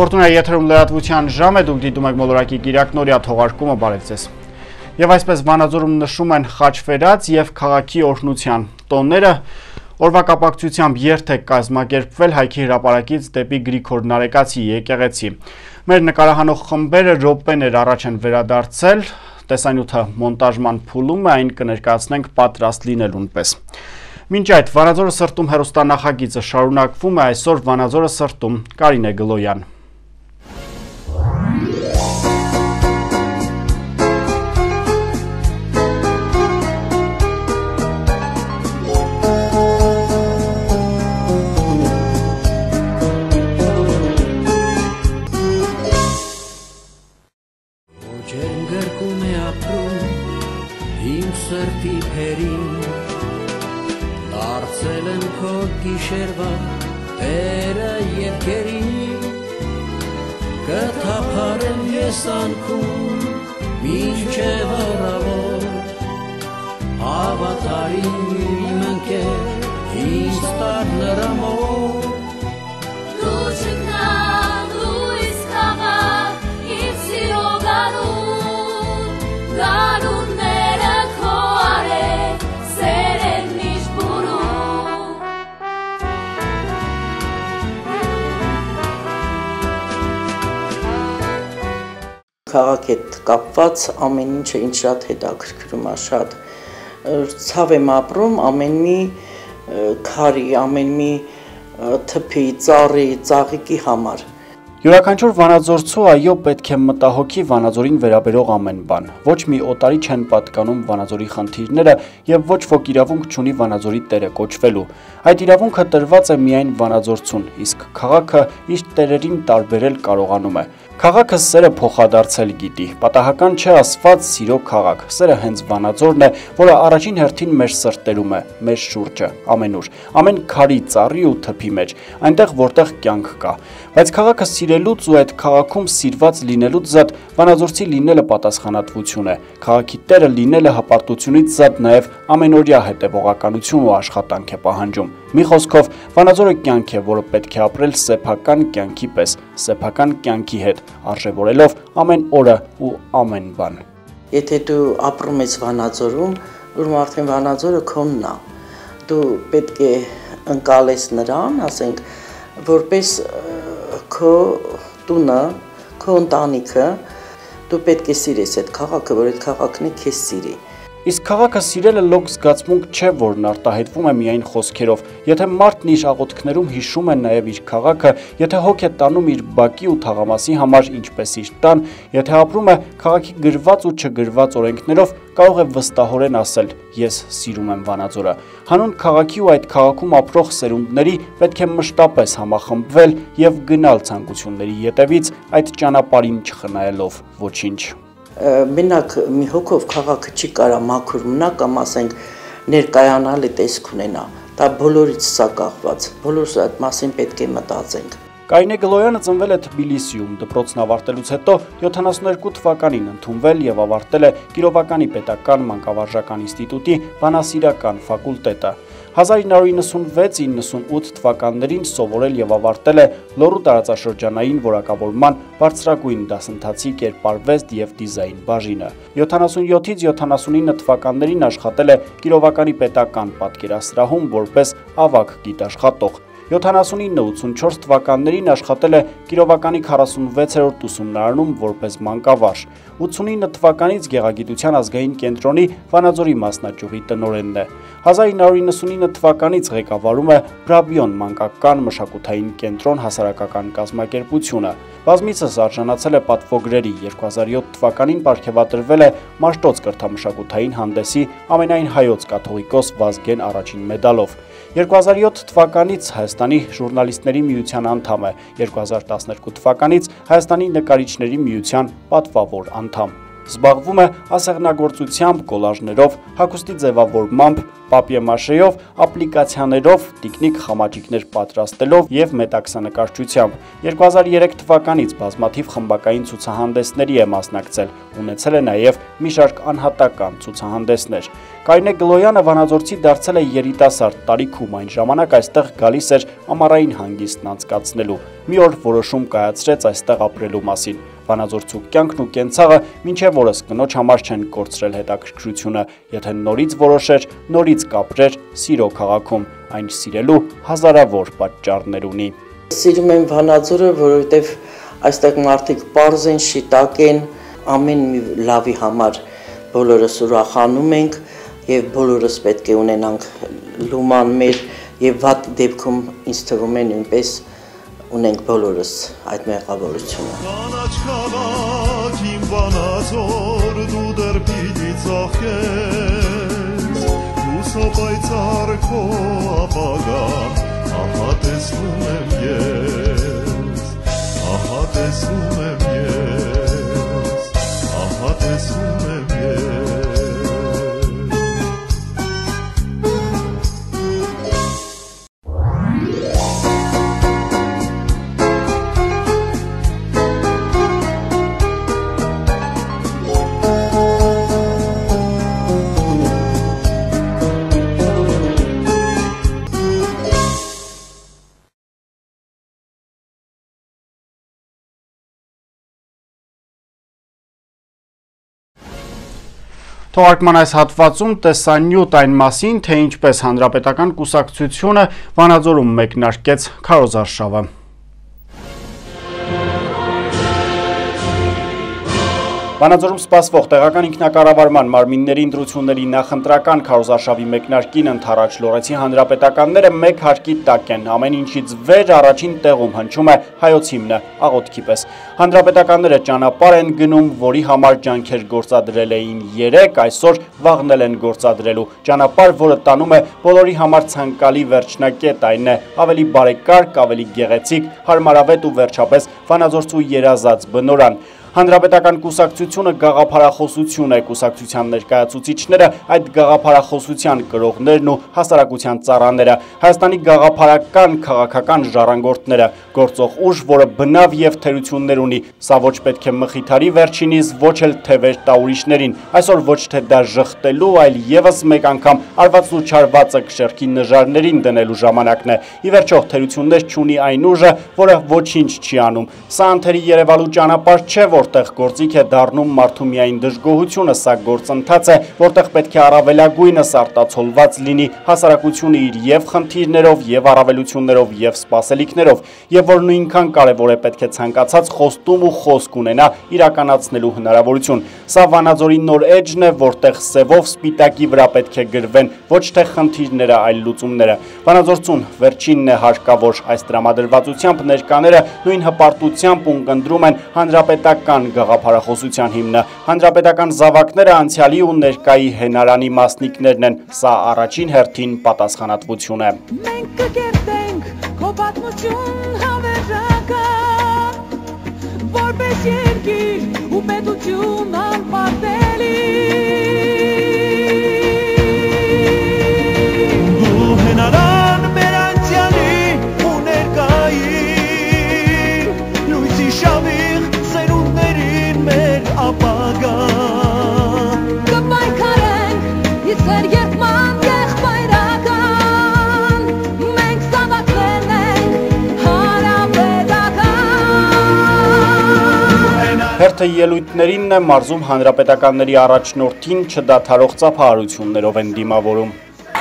Ֆորտունա եթերում լրատվության ժամ է, դուք դիտում եք մոլորակի գիրակնորյա թողարկումը, բարև ձեզ։ Եվ այսպես Վանաձորում նշում են խաչվերած և քաղաքի օրհնության տոնները, օրվա կապակցությամբ երթ է կազմակերպվել Հայքի հրապարակից դեպի Գրիգոր Նարեկացի եկեղեցի։ Մեր նկարահանող խմբերը րոպեներ առաջ են վերադարձել, տեսանյութը մոնտաժման փուլում է, այն կներկայացնենք պատրաստ լինելուն պես։ Մինչ այդ Վանաձորը սրտում հեռուստանախագիծը շարունակվում է, այսօր Վանաձորը սրտում Կարինե Գլոյան։ Գիշերվա տերը և գերին կթափարեմ ես անքում մինչև առավոտ հավատարիմ իմ ընկեր ինձ տար նրա մոտ դու չգնալ լույս քաղաք իմ սիրո գարունները քո արեք սերեն միշտ բուրում Քաղաքի հետ կապված ամեն ինչը ինձ շատ հետաքրքրում է, շատ ցավ եմ ապրում ամեն մի քարի, ամեն մի թփի, ծառի, ծաղիկի համար։ Յուրաքանչյուր վանաձորցու այո պետք է մտահոգի Վանաձորին վերաբերող ամեն բան։ Ոչ մի օտարի չեն պատկանում Վանաձորի խնդիրները եւ ոչ ոք իրավունք չունի Վանաձորի տերը կոչվելու։ Այդ իրավունքը տրված է միայն վանաձորցուն, իսկ քաղաքը իր տերերին տարբերել կարողանում է։ Քաղաքը սերը փոխադարձել գիտի, պատահական չէ ասված սիրո քաղաք, սերը հենց Վանաձորն է, որը առաջին հերթին մեր սրտերում է, մեր շուրջը, ամենուր, ամեն քարի, ծառի ու թփի մեջ, այնտեղ որտեղ կյանք կա։ Բայց քաղաքը սիրելուց ու այդ քաղաքում սիրված լինելուց զատ վանաձորցի լինելը պատասխանատվություն է, քաղաքի տերը լինելը հպարտությունից զատ նաև ամենօրյա հետևողականություն ու աշխատանք է պահանջում։ Մի խոսքով, Վանաձորը կյանք է, որը պետք է ապրել սեփական կյանքի պես, սեփական կյանքի հետ, արժևորելով ամեն օրը ու ամեն բան։ Եթե դու ապրում ես Վանաձորում, ուրեմն արդեն Վանաձորը քոնն է։ Դու պետք է ընկալես նրան, ասենք, որպես քո տունը, քո ընտանիքը, դու պետք է սիրես այդ քաղաքը, որ այդ քաղաքն է քեզ սիրի։ Իսկ քաղաքը սիրելը լոկ զգացմունք չէ, որն արտահայտվում է միայն խոսքերով։ Եթե մարդն իր աղոթքներում հիշում է նաև իր քաղաքը, եթե հոգ է տանում իր բակի ու թաղամասի համար, ինչպես իր տան, եթե ապրում է քաղաքի գրված ու չգրված օրենքներով, կարող է վստահորեն ասել. «Ես սիրում եմ Վանաձորը»։ Հանուն քաղաքի ու այդ քաղաքում ապրող սերունդների պետք է մշտապես համախմբվել եւ գնալ ցանկությունների ետևից, այդ ճանապարհին չխնայելով ոչինչ։ Մենակ մի հոգով քաղաքը չի կարա մաքուր մնա կամ ասենք ներկայանալի տեսք ունենա, դա բոլորից սա կախված, բոլորս այդ մասին պետք է մտածենք։ Կարինե Գլոյանը ծնվել է Թբիլիսիում, դպրոցն ավարտելուց հետո 72 թվականին ընդունվել եւ ավարտել է Կիրովականի պետական մանկավարժական ինստիտուտի բանասիրական ֆակուլտետը։ 1996-98 թվականներին սովորել եւ ավարտել է Լոռու տարածաշրջանային որակավորման բարձրագույն դասընթացի կերպարվեստ եւ դիզայն բաժինը։ 77-ից 79 թվականներին աշխատել է Կիրովականի պետական պատկերասրահում որպես ավագ գիտաշխատող։ 79-84 թվականներին աշխատել է Կիրովականի 46-րդ ուսումնարանում որպես մանկավարժ։ 89 թվականից Գեղագիտության ազգային կենտրոնի Վանաձորի մասնաճյուղի տնօրենն է։ 1999 թվականից ղեկավարում է Բրաբիոն մանկական մշակութային կենտրոն հասարակական կազմակերպությունը։ Բազմիցս արժանացել է պատվոգրերի, 2007 թվականին պարգևատրվել է Մաշտոց կրթամշակութային հանդեսի ամենայն հայոց կաթողիկոս Վազգեն առաջին մեդալով։ 2007 թվականից Հայաստանի ժուրնալիստների միության անդամ է, 2012 թվականից Հայաստանի նկարիչների միության պատվավոր անդամ։ Զբաղվում է ասեղնագործությամբ, կոլաժներով, հագուստի ձևավորմամբ, պապիե-մաշեով, ապլիկացիաներով, տիկնիկ խամաճիկներ պատրաստելով և մետաքսանկարչությամբ։ 2003 թվականից բազմաթիվ խմբակային ցուցահանդեսների է մասնակցել, ունեցել է նաև մի շարք անհատական ցուցահանդեսներ։ Կարինե Գլոյանը Վանաձորցի դարձել է երիտասարդ տարիքում, այն ժամանակ այստեղ գալիս էր ամառային հանգիստն անցկացնելու։ Մի օր որոշում կայացրեց այստեղ ապրելու մասին։ Վանաձորցու կյանքն ու կենցաղը մինչև օրս կնոջ համար չեն կորցրել հետաքրքրությունը, եթե նորից որոշեր, նորից կապրեր սիրո քաղաքում, այն սիրելու հազարավոր պատճառներ ունի։ Սիրում եմ Վանաձորը, որովհետև այստեղ մարդիկ պարզ են, շիտակ են, ամեն մի լավի համար բոլորս ուրախանում ենք և բոլորս պետք է ունենանք լուման մեր և վատ դեպքում ինձ թվում է նույնպես ունենք բոլորս այդ մեղավորությունը։ Կանաչ քաղաք իմ Վանաձոր դու դեռ պիտի ծաղկես, լուսապայծառ քո ապագան, ահա տեսնում եմ ես, ահա տեսնում եմ ես, ահա տեսնում եմ ես։ Թողարկման այս հատվածում տեսանյութ այն մասին, թե ինչպես Հանրապետական կուսակցությունը Վանաձորում մեկնարկեց քարոզարշավը։ Վանաձորում սպասվող տեղական ինքնակառավարման մարմինների ընտրությունների նախընտրական քարոզարշավի մեկնարկին ընդառաջ լոռեցի հանրապետականները մեկ հարկի տակ են, ամեն ինչից վեր առաջին տեղում հնչում է հայոց հիմնը, աղոթքի պես։ Հանրապետականները ճանապարհ են գնում, որի համար ջանքեր գործադրել էին 3, այսօր վաղնել են գործադրելու։ Ճանապարհ, որը տանում է բոլորի համար ցանկալի վերջնակետ, այն է ավելի բարեկարգ, ավելի գեղեցիկ, հարմարավետ ու վերջապես Վանաձորցու երազած բնորան։ Հանրապետական կուսակցությունը գաղափարախոսություն է, կուսակցության ներկայացուցիչները այդ գաղափարախոսության կրողներն ու հասարակության ծառաները, Հայաստանի գաղափարական քաղաքական ժառանգորդները, գործող ուժ, որը բնավ և թերություններ ունի, սա ոչ պետք է մխիթարի վերջինիս, ոչ էլ թևեր տա ուրիշներին, այսօր ոչ թե դա ժխտելու, այլ ևս մեկ անգամ արվածն ու չարվածը քշերքի նժարներին դնելու ժամանակն է։ Ի վերջո թերություններ չունի այն ուժը, որը ոչինչ չի անում։ Սա անթերի երևալու ճանապարհ չէ, որտեղ գործիք է դառնում մարդու միայն դժգոհությունը, սա գործընթաց է, որտեղ պետք է առավելագույնս արտացոլված լինի հասարակությունը իր և խնդիրներով, և առավելություններով, և սպասելիքներով, և որ նույնքան կարևոր է պետք է ցանկացած խոստում ու խոսք ունենա իրականացնելու հնարավորություն։ Սա Վանաձորի նոր էջն է, որտեղ սևով սպիտակի վրա պետք է գրվեն ոչ թե խնդիրները, այլ լուծումները։ Վանաձորցուն վերջինն է հարկավոր, այս տրամադրվածությամբ ներկաները նույն հպարտությամբ ունկնդրում են հանրապետական գաղափարախոսության հիմնը։ Հանրապետական զավակները անցյալի ու ներկայի հենարանի մասնիկներն են, սա առաջին հերթին պատասխանատվություն է։ Մենք կկերտենք քո պատմություն հավերժական, որպես երկիր ու պետություն անպատելի։ Դու հենարան մեր անցյալի ու ներկայի, լույսի շավիղ սերունդներին մեր ապագա։ Կպայքարենք իսկեր երդման եղբայրական, մենք զավակներն ենք հանրապետական։ Հերթը ելույթներինն է, մարզում հանրապետականների առաջնորդին չդադարող ծափահարություններով են դիմավորում։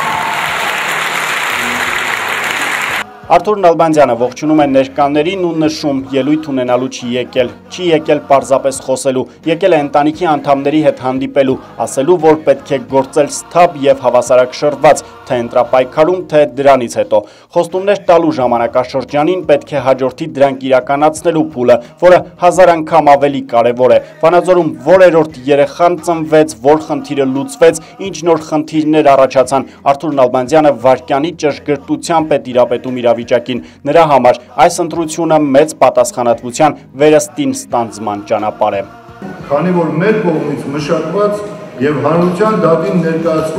Արթուր Նալբանդյանը ողջունում է ներկաներին ու նշում, ելույթ ունենալու չի եկել պարզապես խոսելու, եկել է ընտանիքի անդամների հետ հանդիպելու, ասելու, որ պետք է գործել սթափ և հավասարակշռված, թե ընտրապայքարում, թե դրանից հետո։ Խոստումներ տալու ժամանակաշրջանին պետք է հաջորդի դրանք իրականացնելու փուլը, որը 1000 անգամ ավելի կարևոր է։ Վանաձորում որերորդ երեխան ծնվեց, որ խնդիրը լուծվեց, ինչ նոր խնդիրներ առաջացան։ Արթուր Նալբանդյանը վայրկյանի ճշգրտությամբ է տիրապետում իրավիճակին։ Նրա համար այս ընտրությունը մեծ պատասխանատվության վերստին ստանձնման ճանապարհ է։ Քանի որ մեր կողմից մշակված եւ հանրության դատին ներկայացվող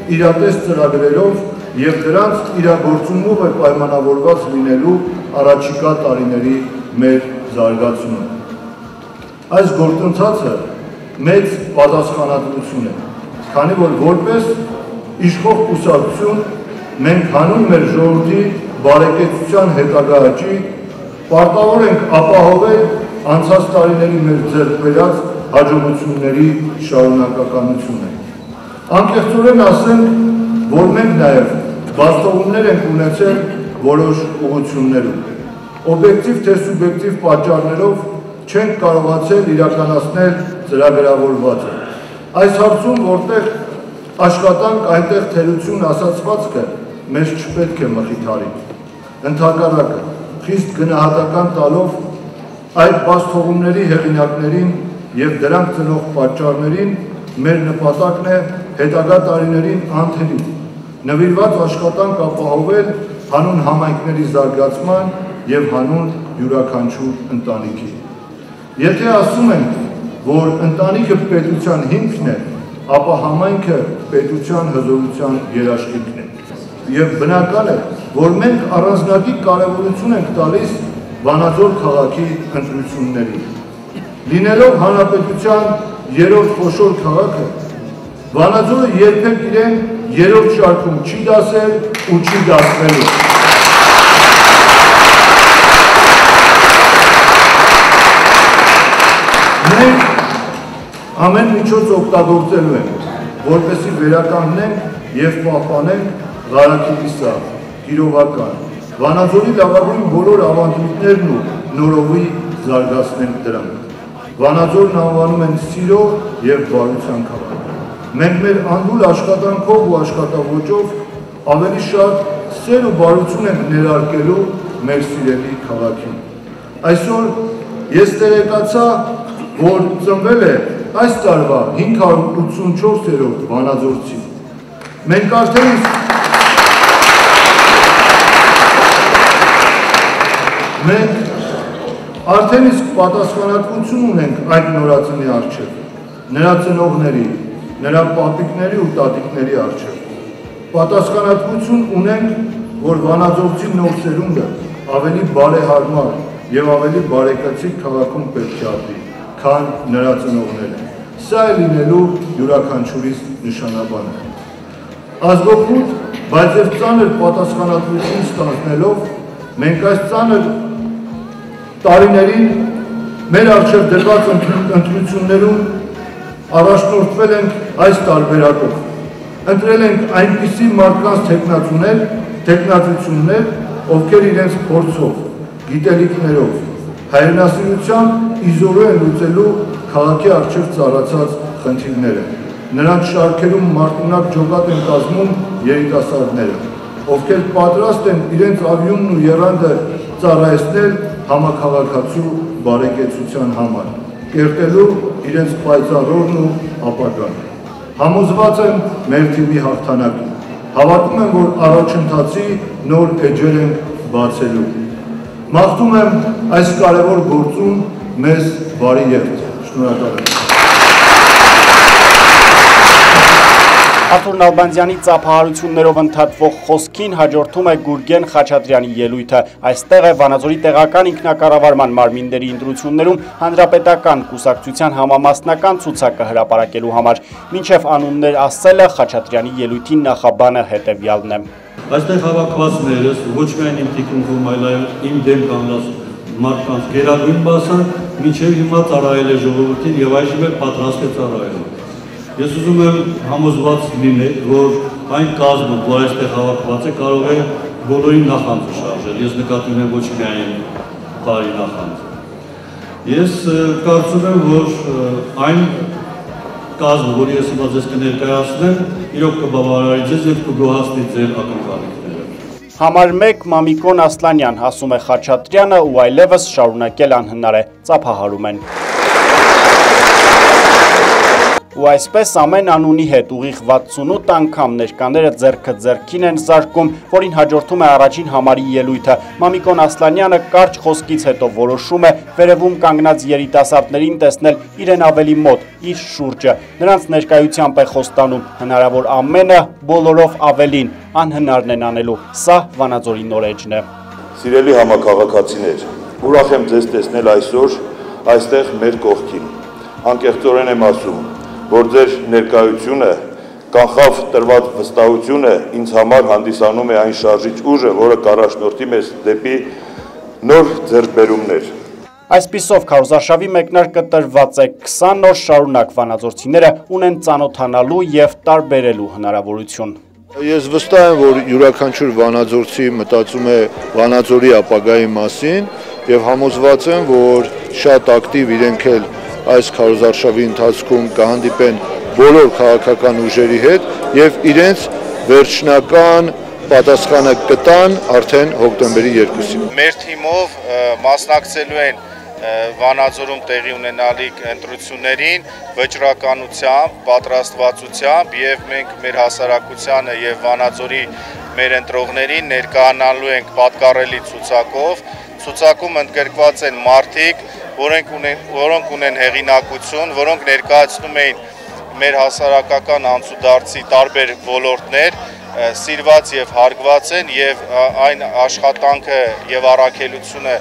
իրատես ծրագրերով և դրանց իրագործումով է պայմանավորված լինելու առաջիկա տարիների մեր զարգացումը։ Այս գործընթացը մեծ պատասխանատվություն է, քանի որ որպես իշխող կուսակցություն մենք հանուն մեր ժողովրդի բարեկեցության հետագա աճի պարտավոր ենք ապահովել անցած տարիների մեր ձեռք բերած հաջողությունների շարունակականությունը։ Անկեղծորեն ասենք, որ մենք նաև բացթողումներ ենք ունեցել որոշ ուղղություններում։ Օբյեկտիվ թե սուբյեկտիվ պատճառներով չենք կարողացել իրականացնել ծրագրավորվածը։ Այս հարցում, որտեղ աշխատանք, այնտեղ թերություն ասացվածքը մեզ չպետք է մխիթարի։ Ընդհակառակը, խիստ գնահատական տալով այդ բացթողումների հեղինակներին և դրանք ծնող պատճառներին մեր նպատակն է հետագա տարիներին անթերի նվիրված աշխատանք ապահովել հանուն համայնքների զարգացման և հանուն յուրաքանչյուր ընտանիքի։ Եթե ասում ենք, որ ընտանիքը պետության հիմքն է, ապա համայնքը պետության հզորության երաշխիքն է։ Եվ բնական է, որ մենք առանձնատիպ կարևորություն ենք տալիս Վանաձոր քաղաքի ընտրություններին։ Լինելով հանրապետության երրորդ խոշոր քաղաքը, Վանաձորը երբեք իրեն երրորդ շարքում չի դասել ու չի դասվելու։ Մենք ամեն միջոց օգտագործելու ենք, որպեսզի վերականգնենք և պահպանենք Ղարաքիլի սահ, Կիրովական, Վանաձորի լավագույն բոլոր ավանդույթներն ու նորովի զարգացնենք դրանք։ Վանաձորն անվանում են սիրո և բարության քաղաք։ Մենք մեր անդուլ աշխատանքով ու աշխատավոճով ավելի շատ սեր ու բարություն ենք ներարկելու մեր սիրելի քաղաքին։ Այսօր ես տեղեկացա, որ ծնվել է այս տարվա 584-րդ վանաձորցի։ Մենք արդեն իսկ պատասխանատվություն ունենք այդ նորածնի առջև, նրա ծնողների, նրա պապիկների ու տատիկների առջև։ Պատասխանատվություն ունենք, որ վանաձորցի նոր սերունդը ավելի բարեհարմար և ավելի բարեկեցիկ քաղաքում պետք է ապրի, քան նրա ծնողները։ Սա է լինելու յուրաքանչյուրիս նշանաբանը։ Ազգօգուտ, բայց և ծանր պատասխանատվություն ստանձնելով, մենք այս ծանր տարիներին մեր առջև դրված ընտրություններում առաջնորդվել ենք այս տարբերակով։ Ընտրել ենք այնպիսի մարդկանց թեկնածություններ, ովքեր իրենց փորձով, գիտելիքներով, հայրենասիրությամբ իզորու են լուծելու քաղաքի առջև ծառացած խնդիրները։ Նրանց շարքերում մարդունակ ջոկատ են կազմում երիտասարդները, ովքեր պատրաստ են իրենց ավյունն ու եռանդը ծառայեցնել համաքաղաքացու բարեկեցության համար, կերտելու իրենց պայծառորն ու ապագան։ Համոզված եմ մեր թիմի հաղթանակին։ Հավատում եմ, որ առաջընթացի նոր էջեր ենք բացելու։ Մաղթում եմ այս կարևոր գործում մեզ բարի երթ։ Շնորհակալ եմ։ Արթուր Նալբանդյանի ծափահարություններով ընդհատվող խոսքին հաջորդում է Գուրգեն Խաչատրյանի ելույթը։ Այստեղ է Վանաձորի տեղական ինքնակառավարման մարմինների ընտրություններում հանրապետական կուսակցության համամասնական ցուցակը հրապարակելու համար։ Մինչև անուններ ասելը Խաչատրյանի ելույթի նախաբանը հետևյալն է։ Այստեղ հավաքվածներս ոչ միայն իմ թիկունքում, այլև իմ դեմ կանգնած մարդկանց գերագույն մասը մինչև հիմա ծառայել է ժողովրդին և այժմ էլ պատրաստ է ծառայելու։ Ես ուզում եմ համոզված լինել, որ այն կազմը, որ այստեղ հավաքված է, կարող է բոլորի նախանձը շարժել։ Ես նկատի ունեմ ոչ միայն բարի նախանձը։ Ես կարծում եմ, որ այն կազմը, որ ես հիմա ձեզ կներկայացնեմ, իրոք կբավարարի ձեզ և կգոհացնի ձեր ակնկալիքները։ Համար 1 Մամիկոն Ասլանյան, ասում է Խաչատրյանը, ու այլևս շարունակել անհնար է, ծափահարում են։ Ու այսպես ամեն անունի հետ ուղիղ 68 անգամ ներկաները ձեռքը ձեռքին են զարկում, որին հաջորդում է առաջին համարի ելույթը։ Մամիկոն Ասլանյանը կարճ խոսքից հետո որոշում է վերևում կանգնած երիտասարդներին տեսնել իրեն ավելի մոտ, իր շուրջը։ Նրանց ներկայությամբ է խոստանում հնարավոր ամենը բոլորով ավելին, անհնարն են անելու։ Սա Վանաձորի նորեջն է։ Սիրելի համակարգացիներ, ուրախ եմ ձեզ տեսնել այսօր այստեղ մեր կողքին։ Անկեղծորեն եմ ասում, որ ձեր ներկայությունը, կանխավ տրված վստահությունը ինձ համար հանդիսանում է այն շարժիչ ուժը, որը կառաջնորդի մեզ դեպի նոր ձեռքբերումներ։ Այսպիսով քարոզարշավի մեկնարկը տրված է 20 օր շարունակ վանաձորցիները ունեն ծանոթանալու և տարբերելու հնարավորություն։ Ես վստահ եմ, որ յուրաքանչյուր վանաձորցի մտածում է Վանաձորի ապագայի մասին եւ համոզված եմ, որ շատ ակտիվ իրենք էլ այս քարոզարշավի ընթացքում կհանդիպեն բոլոր քաղաքական ուժերի հետ եւ իրենց վերջնական պատասխանը կտան արդեն հոկտեմբերի 2-ին։ Մեր թիմով մասնակցելու են Վանաձորում տեղի ունենալիք ընտրություններին վճռականությամբ, պատրաստվածությամբ եւ մենք մեր հասարակությանը եւ Վանաձորի մեր ընտրողներին ներկայանալու ենք պատկառելի ցուցակով։ Ցուցակում ընդգրկված են մարդիկ, որոնք ունեն հեղինակություն, որոնք ներկայացնում են մեր հասարակական անցուդարձի տարբեր ոլորտներ, սիրված եւ հարգված են եւ այն աշխատանքը եւ առաքելությունը,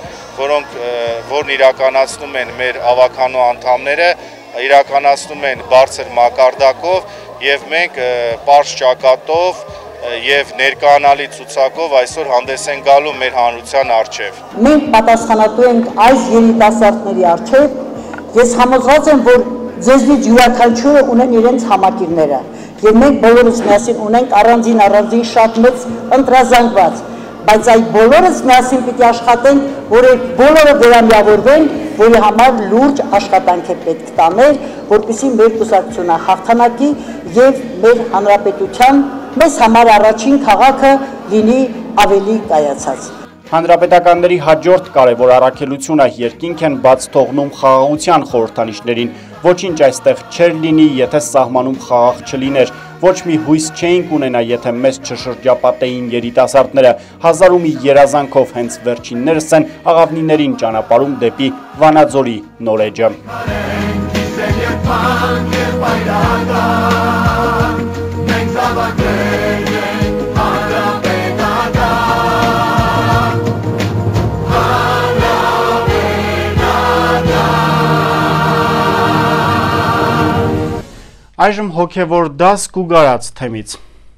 որն իրականացնում են մեր ավականու անդամները, իրականացնում են բարձր մակարդակով եւ մենք պարզ ճակատով եւ ներկայանալի ցուցակով այսօր հանդես են գալու մեր հանրության առջեւ։ Մենք պատասխանատու ենք այս երիտասարդների առջեւ։ Ես համոզված եմ, որ ձեզնից յուրաքանչյուրը ունեն իրենց համակիրները եւ մենք բոլորս միասին ունենք առանձին շատ մեծ ընտրազանգված, բայց այդ բոլորս միասին պիտի աշխատենք, որ բոլորը վերամիավորվեն, որի համար լուրջ աշխատանք է պետք տանել, որպեսզի մեր կուսակցությունը հաղթանակի եւ մեր հանրապետության մեզ համար առաջին քաղաքը լինի ավելի կայացած։ Հանրապետականների հաջորդ կարևոր առաքելությունը երկինք են բաց թողնում խաղաղության խորհրդանիշներին։ Ոչինչ այստեղ չէր լինի, եթե սահմանում խաղաղ չլիներ։ Ոչ մի հույս չէինք ունենա, եթե մեզ չշրջապատեին երիտասարդները։ Հազար ու մի երազանքով հենց վերջիններս են աղավնիներին ճանապարհում դեպի Վանաձորի նորեջը։ Այժմ հոգևոր դաս կուգարած թեմից։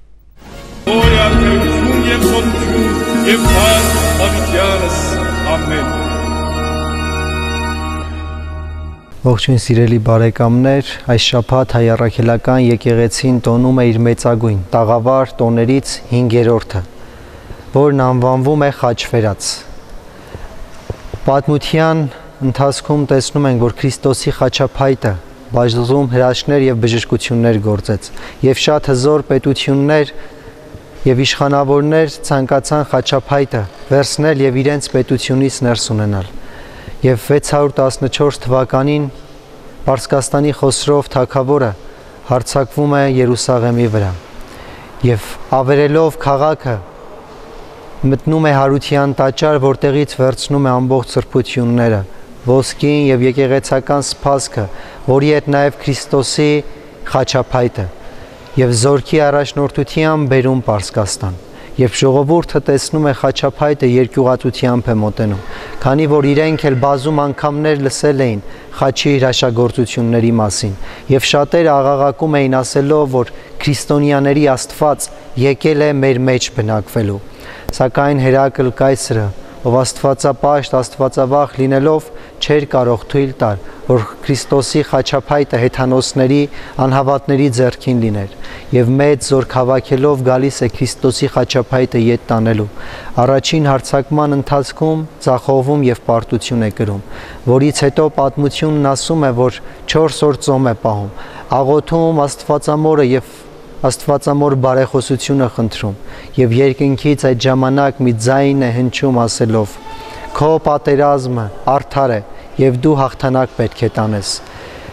Ողջույն սիրելի բարեկամներ, այս շաբաթ հայ առաքելական եկեղեցին տոնում է իր մեծագույն տաղավար տոներից 5-րդը, որն անվանվում է խաչվերած։ Պատմության ընթացքում տեսնում ենք, որ Քրիստոսի խաչափայտը բաժնում հրաշքներ եւ բժշկություններ գործեց, եւ շատ հզոր պետություններ եւ իշխանավորներ ցանկացան խաչափայտը վերցնել եւ իրենց պետությունից ներս ունենալ։ Եվ 614 թվականին Պարսկաստանի Խոսրով թագավորը հարձակվում է Երուսաղեմի վրա եւ ավերելով քաղաքը մտնում է հարության տաճար, որտեղից վերցնում է ամբողջ սրբությունները, ոսկին եւ եկեղեցական սփազքը, որի հետ նաեւ Քրիստոսի խաչափայտը եւ զորքի առաջնորդությամբ բերում Պարսկաստան։ Երբ ժողովուրդը տեսնում է խաչափայտը, երկյուղատությամբ է մոտենում, քանի որ իրենք էլ բազում անգամներ լսել էին խաչի հրաշագործությունների մասին եւ շատերը աղաղակում էին ասելով, որ քրիստոնյաների Աստված եկել է մեր մեջ բնակվելու։ Սակայն Հերակլ կայսրը, ով աստվածապաշտ, աստվածավախ լինելով, չէր կարող թույլ տալ, որ Քրիստոսի խաչափայտը հեթանոսների, անհավատների ձեռքին լիներ, եւ մեծ զորք հավաքելով գալիս է Քրիստոսի խաչափայտը ետ տանելու։ Առաջին հարձակման ընթացքում ձախողվում եւ պարտություն է կրում, որից հետո պատմությունն ասում է, որ 4 օր ծոմ է պահում, աղոթում Աստվածամորը եւ Աստվածամոր բարեխոսությունը խնդրում եւ երկնքից այդ ժամանակ մի ձայն է հնչում ասելով. «Քո պատերազմը արդար է եւ դու հաղթանակ պետք է տանես»։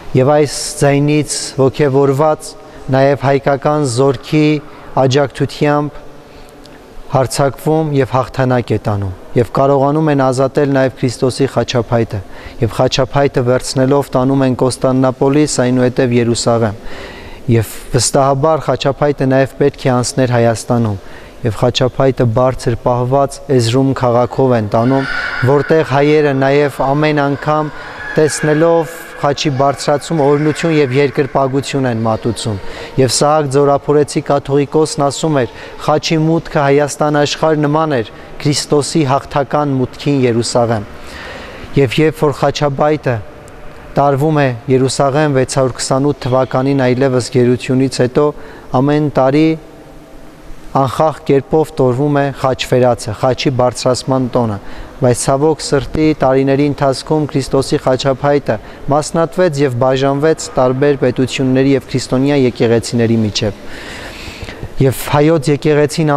Եվ այս ձայնից ոգևորված նաև հայկական զորքի աջակցությամբ հարցակվում եւ հաղթանակ է տանում եւ կարողանում են ազատել նաև Քրիստոսի խաչափայտը եւ խաչափայտը վերցնելով տանում են Կոստանդնապոլիս, այնուհետև Երուսաղեմ եւ վստահաբար խաչափայտը նաև պետք է անցներ Հայաստանում եւ խաչափայտը բարձր պահված Էզրում քաղաքով են տանում, որտեղ հայերը նաև ամեն անգամ տեսնելով խաչի բարձրացում օրհնություն եւ երկրպագություն են մատուցում եւ Սահակ Ձորափորեցի կաթողիկոսն ասում էր խաչի մուտքը Հայաստան աշխարհ նման էր Քրիստոսի հաղթական մուտքին Երուսաղեմ եւ երբ որ խաչաբայտը տարվում է Երուսաղեմ 628 թվականին այլևս գերությունից հետո ամեն տարի անխախ կերպով տորվում է խաչվերացը, խաչի բարձրացման տոնը, բայց ցավոք սրտի տարիների ընթացքում Քրիստոսի խաչափայտը մասնատվեց եւ բաժանվեց տարբեր պետությունների եւ քրիստոնյա եկեղեցիների միջև։ Եվ հայոց եկեղեցին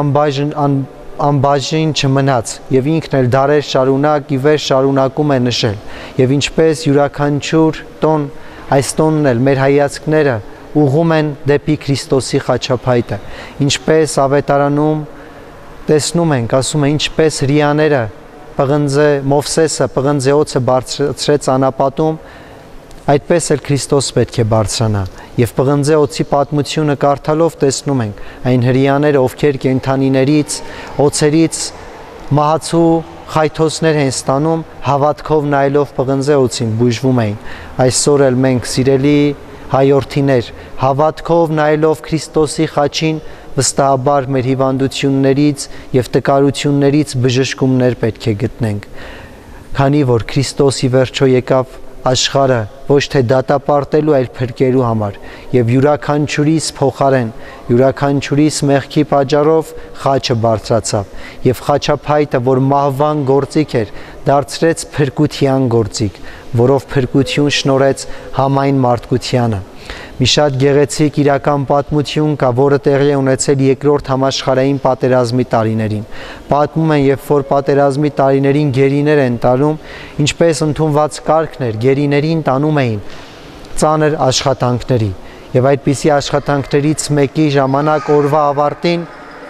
անբաժին չմնաց եւ ինքն էլ դարեր շարունակ ի վեր շարունակում է նշել եւ ինչպես յուրաքանչյուր տոն այս տոնն էլ մեր հայացքները ուղում են դեպի Քրիստոսի խաչափայտը, ինչպես ավետարանում տեսնում ենք, ասում է ինչպես հրեաները պղնձե Մովսեսը պղնձեոցը բարձրացրեց անապատում, այդպես էլ Քրիստոս պետք է բարձրանա եւ պղնձեոցի պատմությունը կարդալով տեսնում ենք այն հրեաները, ովքեր կենդանիներից, օձերից մահացու խայթոցներ են ստանում, հավատքով նայելով պղնձեոցին բուժվում էին։ Այսօր էլ մենք սիրելի հայորդիներ, հավատքով նայելով Քրիստոսի խաչին վստահաբար մեր հիվանդություններից եւ տկարություններից բժշկումներ պետք է գտնենք, քանի որ Քրիստոսի վերջո եկավ աշխարհը ոչ թե դատապարտելու, այլ փրկելու համար եւ յուրաքանչյուրիս փոխարեն, յուրաքանչյուրիս մեղքի պատճառով խաչը բարձրացավ եւ խաչափայտը, որ մահվան գործիք էր, դարձրեց փրկության գործիք, որով փրկություն շնորհեց համայն մարդկությանը։ Մի շատ գեղեցիկ իրական պատմություն կա, որը տեղի է ունեցել երկրորդ համաշխարհային պատերազմի տարիներին։ Պատմում են, երբ որ պատերազմի տարիներին գերիներ են տանում, ինչպես ընդունված կարգն էր, գերիներին տանում էին ծանր աշխատանքների։ Եվ այդպիսի աշխատանքներից մեկի ժամանակ օրվա ավարտին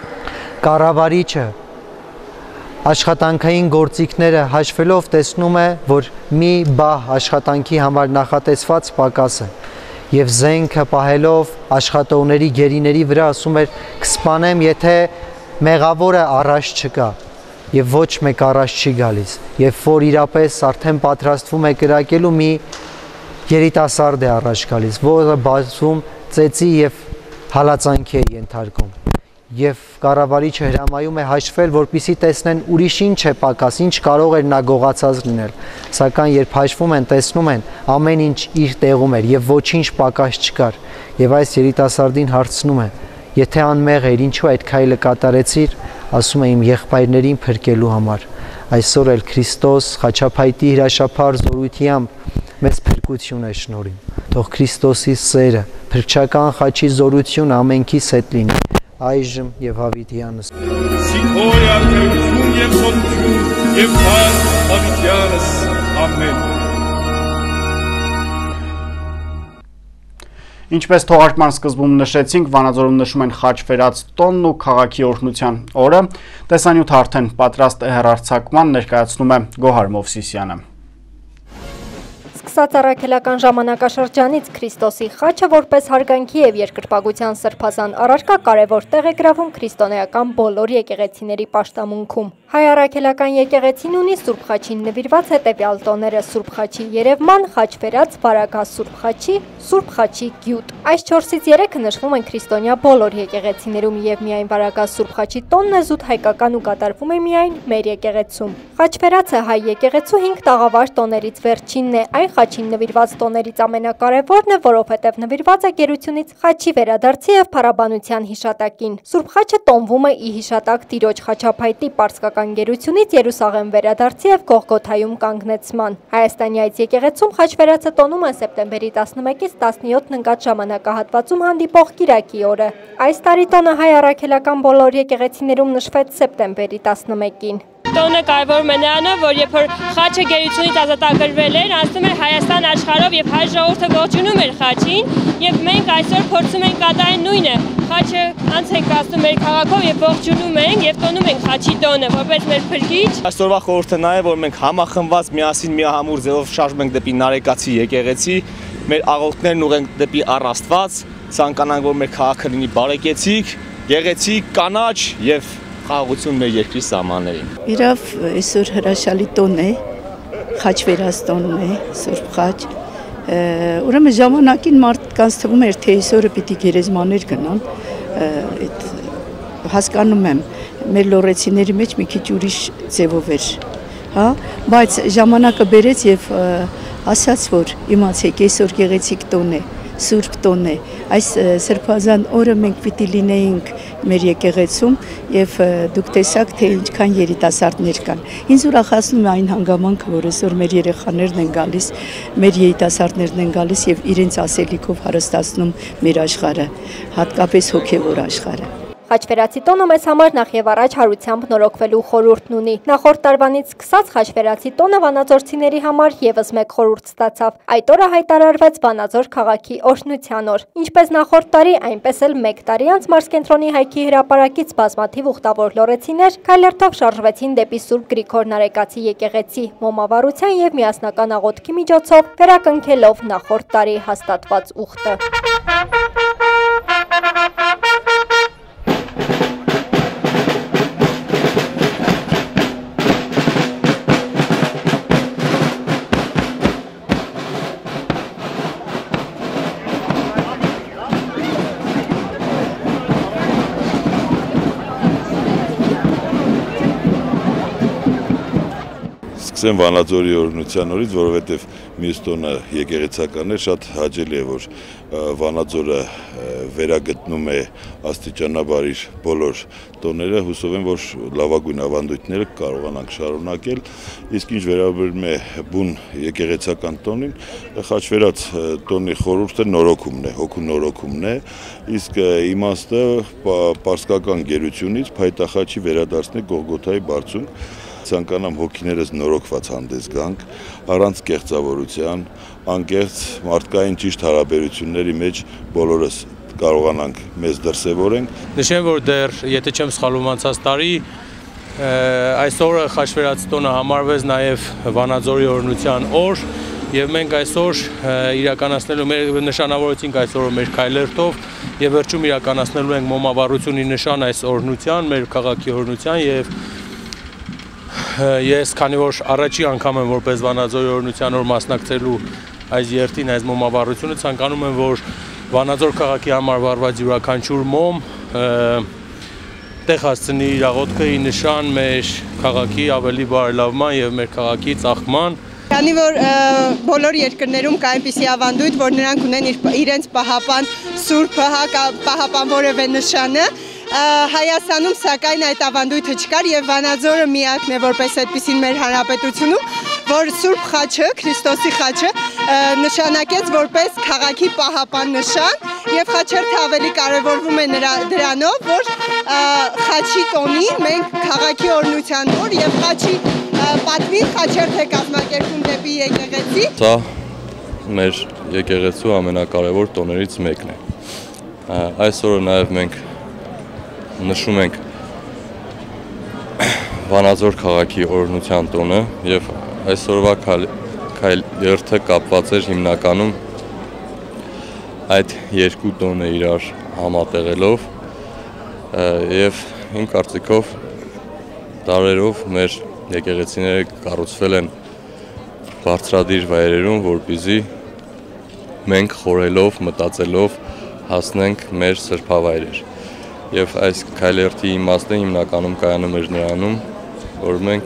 կառավարիչը աշխատանքային գործիքները հաշվելով տեսնում է, որ մի բահ աշխատանքի համար նախատեսված պակաս է եւ զենքը պահելով աշխատողների գերիների վրա ասում էր կսպանեմ, եթե մեղավորը առաջ չկա եւ ոչ մեկ առաջ չի գալիս եւ որ իրապես արդեն պատրաստվում է կրակելու մի երիտասարդ է առաջ գալիս, որը բացում ծեծի եւ հալածանքի է ենթարկում եւ կառավարիչը հրամայում է հաշվել, որպիսի տեսնեն ուրիշ ինչ է պակաս, ինչ կարող էր նա գողացած լինել, սակայն երբ հաշվում են, տեսնում են ամեն ինչ իր տեղում էր եւ ոչինչ պակաս չկար եւ այս երիտասարդին հարցնում է, եթե անմեղ էր, ինչու այդ քայլը կատարեցիր, ասում է իմ եղբայրներին փրկելու համար։ Այսօր էլ Քրիստոս խաչափայտի հրաշափառ զորությամբ մեզ փրկություն է շնորհում։ Թող Քրիստոսի սերը, փրկչական խաչի զորությունը ամենքիս հետ լինի այժմ եւ հավիտյանս։ Սիքոյ արդյունություն եւ սոթություն եւ փառք հավիտյանս։ Ամեն։ Ինչպես թողարկման սկզբում նշեցինք, Վանաձորում նշում են խաչվերած տոնն ու քաղաքի օրհնության օրը։ Տեսանյութը արդեն պատրաստ է հեռարձակման, ներկայացնում է Գոհար Մովսիսյանը։ Սկսած առաքելական ժամանակաշրջանից Քրիստոսի խաչը որպես հարգանքի եւ երկրպագության սրբազան առարկա կարևոր տեղ է գրավում քրիստոնեական բոլոր եկեղեցիների պաշտամունքում։ Հայ առաքելական եկեղեցին ունի Սուրբ խաչին նվիրված հետևյալ տոները՝ Սուրբ խաչի երևման, խաչվերած, վարագահ Սուրբ խաչի, Սուրբ խաչի գյուտ։ Այս 4-ից 3-ը նշվում են քրիստոնյա բոլոր եկեղեցիներում եւ միայն վարագահ Սուրբ խաչի տոնն է զուտ հայկական ու կատարվում է միայն մեր եկեղեցում։ Խաչվերածը հայ եկեղեցու 5 տաղավար տոներից վերջինն է, այն խաչին նվիրված տոներից ամենակարևորն է, որովհետև նվիրված է գերությունից խաչի վերադարձի եւ փառաբանության հիշատակին։ Սուրբ խաչը տոնվում է ի հիշատակ Տիրոջ խաչափայտի պարսկական գերությունից Երուսաղեմ վերադարձի եւ Գողգոթայում կանգնեցման։ Հայաստանի այս եկեղեցում խաչվերածը տոնում են սեպտեմբերի 11-ից 17-ն ընկած ժամանակահատվածում հանդիպող կիրակի օրը։ Այս տարի տոնը հայ առաքելական բոլոր եկեղեցիներում նշվեց սեպտեմբերի 11-ին։ տոնը կարևորում է նրանով, որ երբ որ խաչը գերությունից ազատագրվել էր, անցնում էր Հայաստան աշխարհով եւ հայ ժողովուրդը ողջունում էր խաչին, եւ մենք այսօր փորձում ենք կատարել նույնը։ Խաչը անց ենք կացնում մեր քաղաքով եւ ողջունում ենք եւ տոնում ենք խաչի տոնը, որպես մեր փրկիչ։ Այսօրվա խորհուրդը նա է, որ մենք համախմբված միասին միահամուռ ձևով շարժում ենք դեպի Նարեկացի եկեղեցի, մեր աղոթքներն ուղենք դեպի առ Աստված, ցանկանանք, որ մեր քաղաքը լինի բարեկեցիկ, գեղեցիկ, կանաչ եւ խաղաղություն մեր երկրի սահմաններին։ Իրավ այսօր հրաշալի տոն է, խաչ վերաստոնն է, Սուրբ խաչ։ Ուրեմն ժամանակին մարդկանց թվում էր, թե այսօրը պիտի գերեզմաներ գնան, այդ հասկանում եմ, մեր լոռեցիների մեջ մի քիչ ուրիշ ձևով էր, հա, բայց ժամանակը բերեց եւ ասաց, որ իմացեք, այսօր գեղեցիկ տոն է, Սուրբ տոն է, այս սրբազան օրը մենք պիտի լինեինք մեր եկեղեցում եւ դուք տեսաք, թե ինչքան երիտասարդներ կան։ Ինձ ուրախացնում է այն հանգամանքը, որ այսօր մեր երեխաներն են գալիս, մեր երիտասարդներն են գալիս եւ իրենց ասելիքով հարստացնում մեր աշխարհը, հատկապես հոգեվոր աշխարհը։ Խաչվերացի տոնը մեզ համար նախ եւ առաջ հարությամբ նորոգվելու խորհուրդն ունի։ Նախորդ տարվանից սկսած Խաչվերացի տոնը վանաձորցիների համար եւս մեկ խորհուրդ ստացավ։ Այդ օրը հայտարարվեց Վանաձոր քաղաքի օրհնության օր։ Ինչպես նախորդ տարի, այնպես էլ մեկ տարի անց Մարզկենտրոնի հայքի հրապարակից բազմաթիվ ուխտավոր լոռեցիներ քայլերթով շարժվեցին դեպի Սուրբ Գրիգոր Նարեկացի եկեղեցի, մոմավառության եւ միասնական աղոթքի միջոցով վերակնքելով նախորդ տարի հաստատված ուխտը։ Սկսեմ Վանաձորի օրհնության օրից, որովհետև մյուս տոնը եկեղեցական է, շատ հաճելի է, որ Վանաձորը վերագտնում է աստիճանաբար իր բոլոր տոները, հուսով եմ, որ լավագույն ավանդույթները կարողանանք շարունակել, իսկ ինչ վերաբերում է բուն եկեղեցական տոնին, խաչվերած տոնի խորհուրդը նորոգումն է, հոգու նորոգումն է, իսկ իմաստը պարսկական գերությունից փայտախաչի վերադարձնել Գողգոթայի բարձունք, ցանկանամ հոգիներս նորոգված հանդես գանք, առանց կեղծավորության, անկեղծ մարդկային ճիշտ հարաբերությունների մեջ բոլորս կարողանանք մեզ դրսևորենք։ Նշեմ, որ դեռ, եթե չեմ սխալվում, անցած տարի այս օրը Խաչվերացի տոնը համարվեց նաև Վանաձորի օրհնության օր, եւ մենք այսօր իրականացնելու նշանավորեցինք այս օրը մեր քայլերթով եւ վերջում իրականացնելու ենք մոմավառությունի նշան այս օրհնության, մեր քաղաքի օրհնության եւ ես քանի որ առաջի անգամ եմ որպես Վանաձորի օրհնության օր մասնակցելու այս երթին, այս մոմավառությունը, ցանկանում եմ, որ Վանաձոր քաղաքի համար վառված յուրաքանչյուր մոմ տեղ հասցնի իր աղոթքը ի նշան մեր քաղաքի ավելի բարելավման եւ մեր քաղաքի ծաղկման։ Քանի որ բոլոր երկրներում կա այնպիսի ավանդույթ, որ նրանք ունեն իրենց պահապան սուրբը, պահապան որևէ նշանը, Հայաստանում սակայն այդ ավանդույթը չկար եւ Վանաձորը միակն է որպես այդպիսին մեր հանրապետությունում, որ Սուրբ խաչը, Քրիստոսի խաչը նշանակեց որպես քաղաքի պահապան նշան եւ խաչերթը ավելի կարեւորվում է դրանով, որ խաչի տոնի մենք քաղաքի օրհնության օր եւ խաչի պատվին խաչերթ է կազմակերպում դեպի եկեղեցի։ Սա մեր եկեղեցու ամենակարևոր տոներից մեկն է։ Այսօրը նաեւ մենք նշում ենք Վանաձոր քաղաքի օրհնության տոնը եւ այսօրվա քայլերթը կապված էր հիմնականում այդ երկու տոնը իրար համատեղելով եւ իմ կարծիքով դարերով մեր եկեղեցիները կառուցվել են բարձրադիր վայրերում, որպեսզի մենք խորելով, մտածելով հասնենք մեր սրբավայրեր։ Եվ այս քայլերթի իմաստը հիմնականում կայանում էր նրանում, որ մենք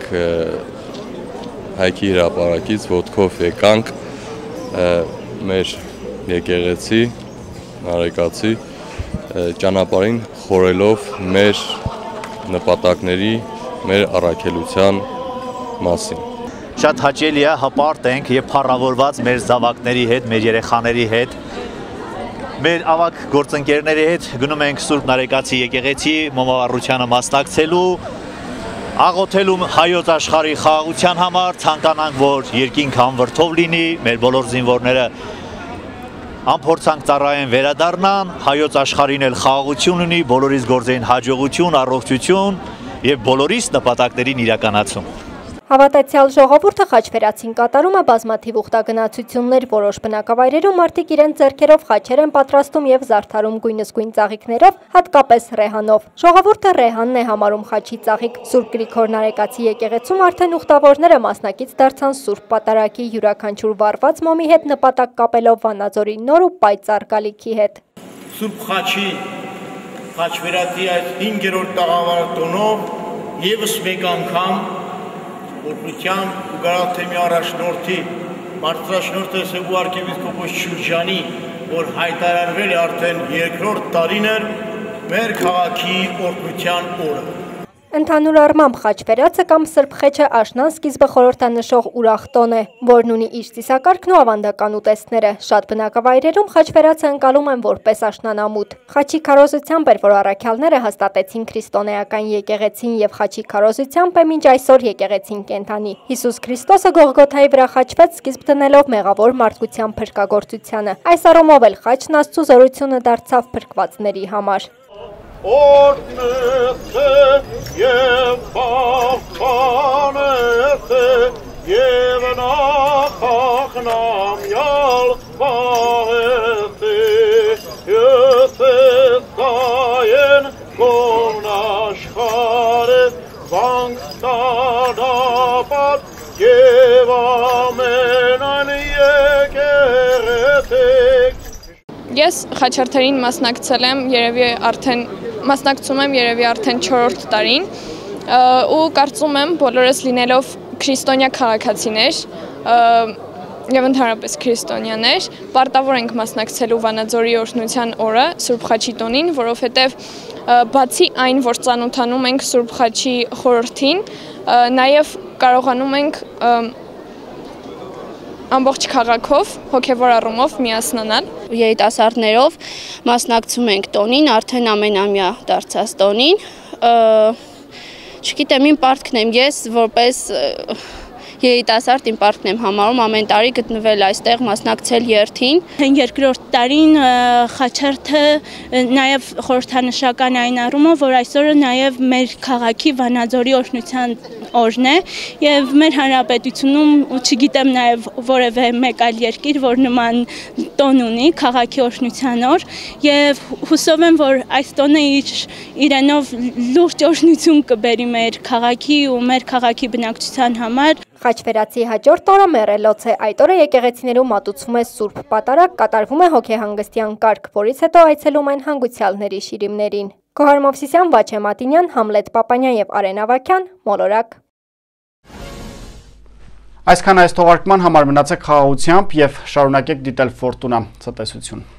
հայքի հրապարակից ոտքով եկանք մեր եկեղեցի, Նարեկացի ճանապարհին խորելով մեր նպատակների, մեր առաքելության մասին։ Շատ հաճելի է հպարտ ենք եւ փառավորված մեր զավակների հետ, մեր երեխաների հետ, մեր ավակ գործընկերների հետ գնում ենք Սուրբ Նարեկացի եկեղեցի մոմավառությանը մասնակցելու աղոթելու հայոց աշխարհի խաղաղության համար ցանկանանք, որ երկինք անվրդով լինի, մեր բոլոր զինվորները անփորձանք ծառայեն վերադառնան, հայոց աշխարհին էլ խաղաղություն ունի, բոլորիս գործային հաջողություն, առողջություն եւ բոլորիս նպատակներին իրականացում։ Հավատացյալ ժողովուրդը խաչվերացին կատարում է բազմաթիվ ուխտագնացություններ, որոշ բնակավայրերում մարդիկ իրենց ձեռքերով խաչեր են պատրաստում եւ զարդարում գույնզգույն ծաղիկներով, հատկապես ռեհանով։ Ժողովուրդը ռեհանն է համարում խաչի ծաղիկ։ Սուրբ Գրիգոր Նարեկացի եկեղեցում արդեն ուխտավորները մասնակից դարձան Սուրբ Պատարագի յուրաքանչյուր վառված մոմի հետ նպատակ կապելով Վանաձորի նոր ու պայծառ գալիքի հետ։ Սուրբ խաչի խաչվերատի այդ 5-րդ տաղավարտոնով եւս մեկ անգամ Օրհնության ու Գարաթեմի առաջնորդի բարձրաշնորհ Սեգու arczepiskopos Շուրջանի, որ հայտարարվել է արդեն 2-րդ տարին էր մեր քաղաքի օրհնության օրը։ Ընդհանուր առմամբ խաչվերածը կամ սրբխեչը աշնան սկիզբը խորհրդանշող ուրախ տոն է, որն ունի իր ծիսակարգն ու ավանդական ուտեստները։ Շատ բնակավայրերում խաչվերածը ընկալում են որպես աշնանամուտ։ Խաչի քարոզությամբ էր, որ առաքյալները հաստատեցին քրիստոնեական եկեղեցին եւ խաչի քարոզությամբ է մինչ այսօր եկեղեցին կենթանի։ Հիսուս Քրիստոսը Գողգոթայի վրա խաչվեց սկիզբ դնելով մեղավոր մարդկության փրկagorցությանը։ Այս առումով էլ խաչն Աստծո զորությունը դարձավ փրկվածների համար։ Օրնեսը և բախանեսը և նախախնամյալ պահեսը Յսես կայեն կողն աշխարես վանք ստանապատ և ամենան եկեղեցեք Ես խաչարդերին մասնակցում եմ երևի արդեն 4-րդ տարին ու կարծում եմ բոլորս լինելով քրիստոնյա քաղաքացիներ եւ ընդհանրապես քրիստոնյաներ պարտավոր ենք մասնակցելու Վանաձորի օրհնության օրը Սուրբ Խաչի տոնին, որովհետեւ բացի այն, որ ծանոթանում ենք Սուրբ Խաչի խորհրդին, նաեւ կարողանում ենք ամբողջ քաղաքով հոգևոր առումով միասնանալ երիտասարդներով մասնակցում ենք տոնին, արդեն ամենամյա դարձած տոնին։ Չգիտեմ, իմ պարտքն եմ ես որպես երիտասարդ իմ պարտքն եմ համարում ամեն տարի գտնվել այստեղ մասնակցել երթին։ 2-րդ տարին խաչարդը նաև խորհրդանշական այն առումով, որ այսօրը նաև մեր քաղաքի Վանաձորի օրհնության օրն է եւ մեր հանրապետությունում ու չգիտեմ նաև որևէ մեկ այլ երկիր, որ նման տոն ունի քաղաքի օրհնության օր եւ հուսով եմ, որ այս տոնը իրենով լուրջ օրհնություն կբերի մեր քաղաքի ու մեր քաղաքի բնակչության համար։ Խաչվերածի հաջորդ օրը մեռելոց է, այդ օրը եկեղեցիներում մատուցվում է Սուրբ Պատարագ, կատարվում է հոգեհանգստյան կարգ, որից հետո այցելում են հանգուցյալների շիրիմներին։ Գոհար Մովսիսյան, Վաչե Մատինյան, Համլետ Պապանյան եւ Արեն Ավագյան, Մոլորակ։ Այսքան այս թողարկման համար մնացեք խաղաղությամբ եւ շարունակեք դիտել Ֆորտունա ցտեսություն։